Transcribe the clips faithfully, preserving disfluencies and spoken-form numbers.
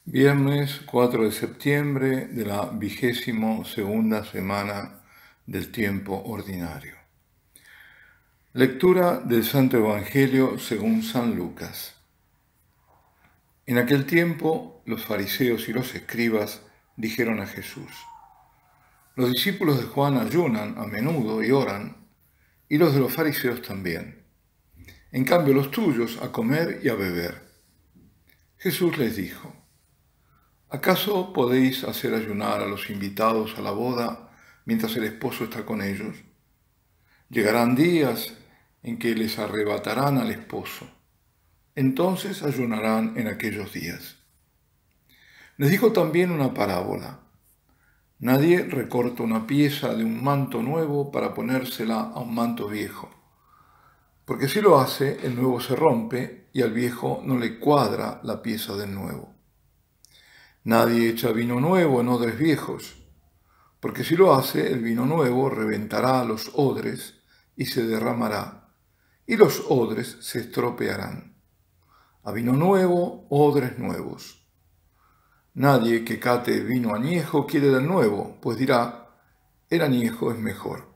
Viernes cuatro de septiembre de la vigésimo segunda semana del tiempo ordinario. Lectura del Santo Evangelio según San Lucas. En aquel tiempo los fariseos y los escribas dijeron a Jesús: los discípulos de Juan ayunan a menudo y oran, y los de los fariseos también. En cambio los tuyos a comer y a beber. Jesús les dijo: ¿acaso podéis hacer ayunar a los invitados a la boda mientras el esposo está con ellos? Llegarán días en que les arrebatarán al esposo. Entonces ayunarán en aquellos días. Les dijo también una parábola. Nadie recorta una pieza de un manto nuevo para ponérsela a un manto viejo, porque si lo hace, el nuevo se rompe y al viejo no le cuadra la pieza del nuevo. Nadie echa vino nuevo en odres viejos, porque si lo hace, el vino nuevo reventará los odres y se derramará, y los odres se estropearán. A vino nuevo, odres nuevos. Nadie que cate vino añejo quiere del nuevo, pues dirá: el añejo es mejor.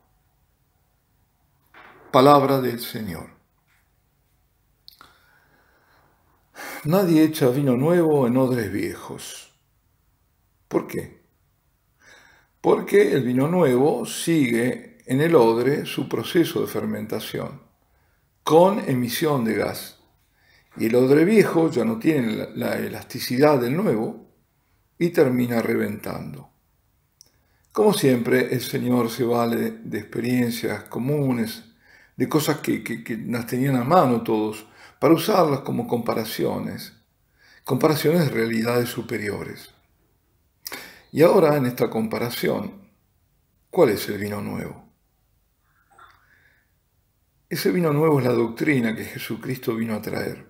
Palabra del Señor. Nadie echa vino nuevo en odres viejos. ¿Por qué? Porque el vino nuevo sigue en el odre su proceso de fermentación, con emisión de gas, y el odre viejo ya no tiene la, la elasticidad del nuevo y termina reventando. Como siempre, el Señor se vale de experiencias comunes, de cosas que, que, que las tenían a mano todos, para usarlas como comparaciones, comparaciones de realidades superiores. Y ahora, en esta comparación, ¿cuál es el vino nuevo? Ese vino nuevo es la doctrina que Jesucristo vino a traer.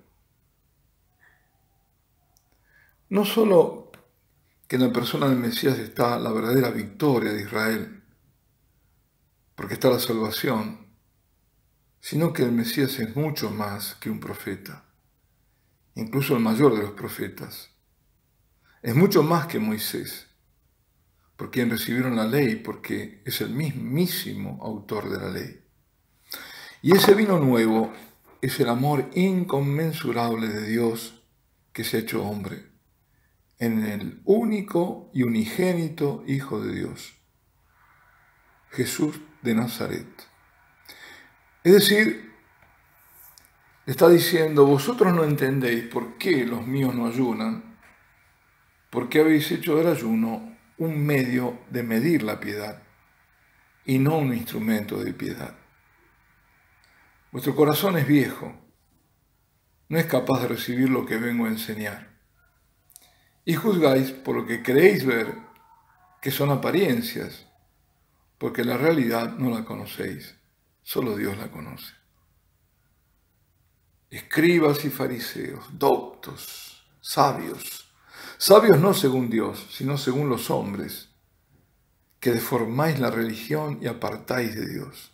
No solo que en la persona del Mesías está la verdadera victoria de Israel, porque está la salvación, sino que el Mesías es mucho más que un profeta, incluso el mayor de los profetas. Es mucho más que Moisés, por quien recibieron la ley, porque es el mismísimo autor de la ley. Y ese vino nuevo es el amor inconmensurable de Dios que se ha hecho hombre, en el único y unigénito Hijo de Dios, Jesús de Nazaret. Es decir, está diciendo: vosotros no entendéis por qué los míos no ayunan, porque habéis hecho del ayuno un medio de medir la piedad y no un instrumento de piedad. Vuestro corazón es viejo, no es capaz de recibir lo que vengo a enseñar, y juzgáis por lo que creéis ver, que son apariencias, porque la realidad no la conocéis, solo Dios la conoce. Escribas y fariseos, doctos, sabios, sabios no según Dios, sino según los hombres, que deformáis la religión y apartáis de Dios.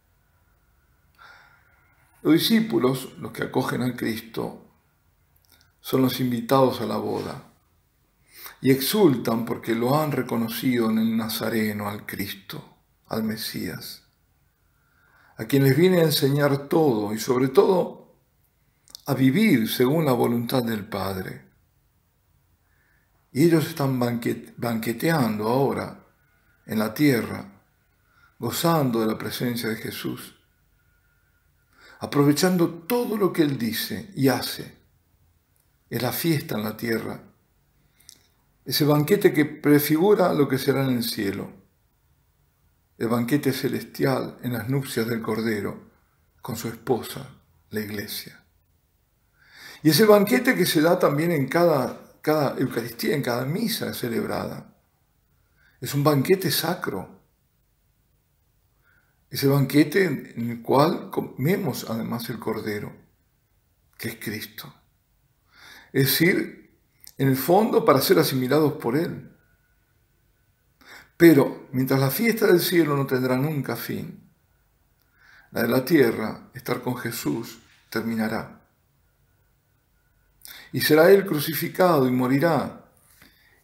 Los discípulos, los que acogen a Cristo, son los invitados a la boda y exultan porque lo han reconocido en el Nazareno, al Cristo, al Mesías, a quien les viene a enseñar todo y sobre todo a vivir según la voluntad del Padre. Y ellos están banqueteando ahora en la tierra, gozando de la presencia de Jesús, aprovechando todo lo que Él dice y hace. Es la fiesta en la tierra, ese banquete que prefigura lo que será en el cielo, el banquete celestial en las nupcias del Cordero con su esposa, la Iglesia. Y ese banquete que se da también en cada cada Eucaristía, en cada misa celebrada. Es un banquete sacro. Ese banquete en el cual comemos además el Cordero, que es Cristo. Es decir, en el fondo para ser asimilados por Él. Pero mientras la fiesta del cielo no tendrá nunca fin, la de la tierra, estar con Jesús, terminará. Y será Él crucificado y morirá,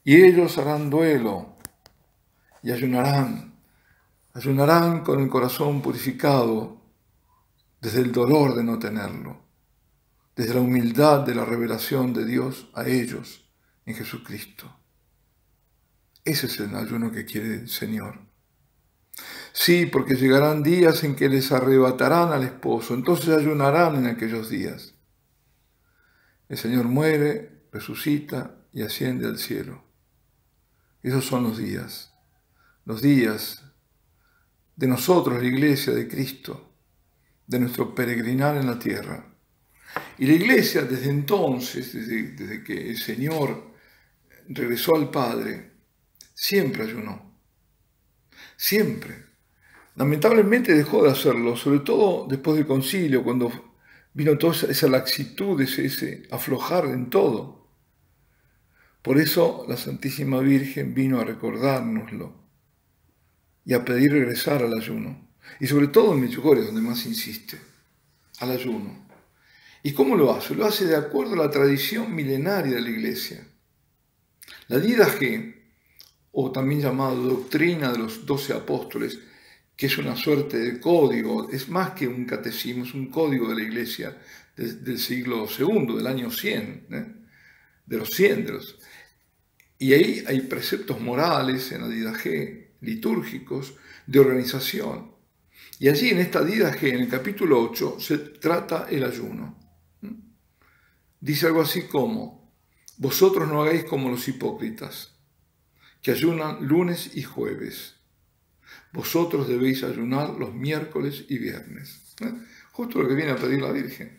Y ellos harán duelo y ayunarán, ayunarán con el corazón purificado desde el dolor de no tenerlo, desde la humildad de la revelación de Dios a ellos en Jesucristo. Ese es el ayuno que quiere el Señor. Sí, porque llegarán días en que les arrebatarán al esposo, entonces ayunarán en aquellos días. El Señor muere, resucita y asciende al cielo. Esos son los días, los días de nosotros, la iglesia de Cristo, de nuestro peregrinar en la tierra. Y la iglesia desde entonces, desde, desde que el Señor regresó al Padre, siempre ayunó, siempre. Lamentablemente dejó de hacerlo, sobre todo después del concilio, cuando vino toda esa, esa laxitud, ese, ese aflojar en todo. Por eso la Santísima Virgen vino a recordárnoslo y a pedir regresar al ayuno. Y sobre todo en Medjugorje, donde más insiste, al ayuno. ¿Y cómo lo hace? Lo hace de acuerdo a la tradición milenaria de la Iglesia. La Didache, o también llamada doctrina de los doce apóstoles, que es una suerte de código, es más que un catecismo, es un código de la Iglesia del, del siglo segundo, del año cien, ¿eh? de los cien. De los... Y ahí hay preceptos morales en la Didache, litúrgicos, de organización. Y allí en esta Didache, en el capítulo ocho, se trata el ayuno. Dice algo así como: vosotros no hagáis como los hipócritas, que ayunan lunes y jueves. Vosotros debéis ayunar los miércoles y viernes. ¿Eh? Justo lo que viene a pedir la Virgen.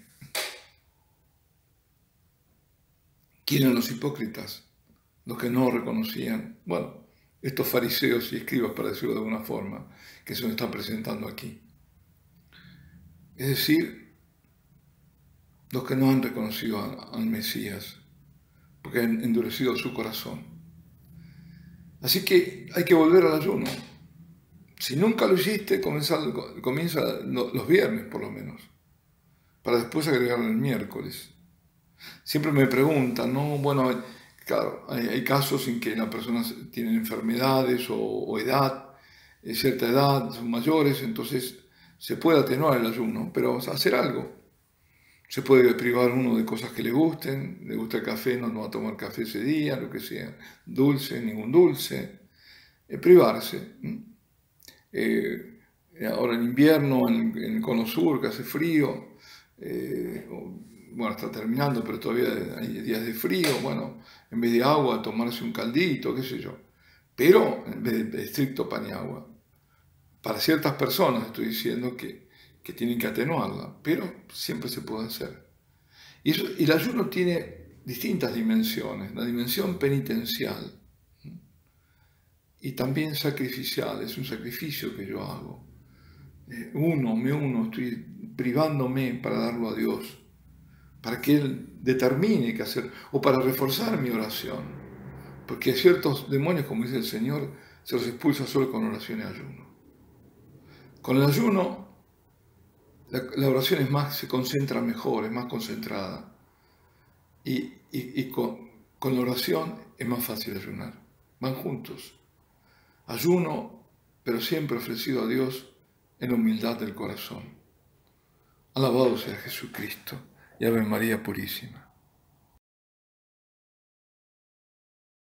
¿Quiénes eran los hipócritas? Los que no reconocían, bueno, estos fariseos y escribas, para decirlo de alguna forma, que se nos están presentando aquí. Es decir, los que no han reconocido al Mesías, porque han endurecido su corazón. Así que hay que volver al ayuno. Si nunca lo hiciste, comienza, comienza los viernes por lo menos, para después agregarlo el miércoles. Siempre me preguntan, ¿no? Bueno, claro, hay, hay casos en que las personas tienen enfermedades o, o edad, cierta edad, son mayores, entonces se puede atenuar el ayuno, pero hacer algo. Se puede privar uno de cosas que le gusten, le gusta el café, no, no va a tomar café ese día, lo que sea, dulce, ningún dulce, eh, privarse. Eh, ahora en invierno, en, en el cono sur, que hace frío, eh, bueno, está terminando, pero todavía hay días de frío, bueno, en vez de agua, tomarse un caldito, qué sé yo, pero en vez de, de estricto pan y agua. Para ciertas personas estoy diciendo que, que tienen que atenuarla, pero siempre se puede hacer. Y, eso, y el ayuno tiene distintas dimensiones, la dimensión penitencial y también sacrificial, es un sacrificio que yo hago. Eh, uno, me uno, estoy privándome para darlo a Dios, para que Él determine qué hacer, o para reforzar mi oración, porque ciertos demonios, como dice el Señor, se los expulsa solo con oración y ayuno. Con el ayuno, la, la oración es más, se concentra mejor, es más concentrada, y, y, y con, con la oración es más fácil ayunar, van juntos. Ayuno, pero siempre ofrecido a Dios en la humildad del corazón. Alabado sea Jesucristo y Ave María Purísima.